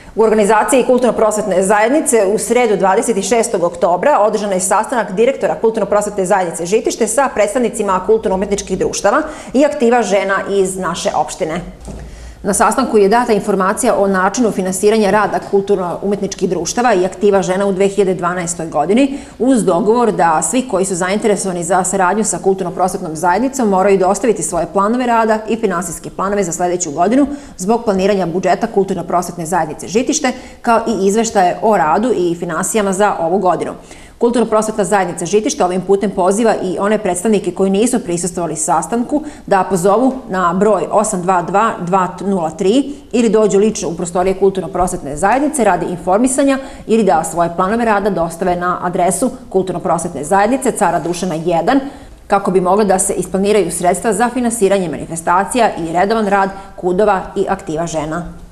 U organizaciji Kulturno-prosvetne zajednice u sredu 26. oktobra održan je sastanak direktora Kulturno-prosvetne zajednice Žitište sa predstavnicima kulturno-umetničkih društava i aktiva žena iz naše opštine. Na sastanku je data informacija o načinu finansiranja rada kulturno-umetničkih društava i aktiva žena u 2012. godini, uz dogovor da svi koji su zainteresovani za saradnju sa kulturno-prosvetnom zajednicom moraju dostaviti svoje planove rada i finansijske planove za sledeću godinu zbog planiranja budžeta Kulturno-prosvetne zajednice Žitište, kao i izveštaje o radu i finansijama za ovu godinu. Kulturno-prosvetna zajednica Žitište ovim putem poziva i one predstavnike koji nisu prisustvovali sastanku da pozovu na broj 822-203 ili dođu lično u prostorije Kulturno-prosvetne zajednice radi informisanja ili da svoje planove rada dostave na adresu Kulturno-prosvetne zajednice Cara Dušana 1 kako bi moglo da se isplaniraju sredstva za finansiranje manifestacija i redovan rad KUD-ova i aktiva žena.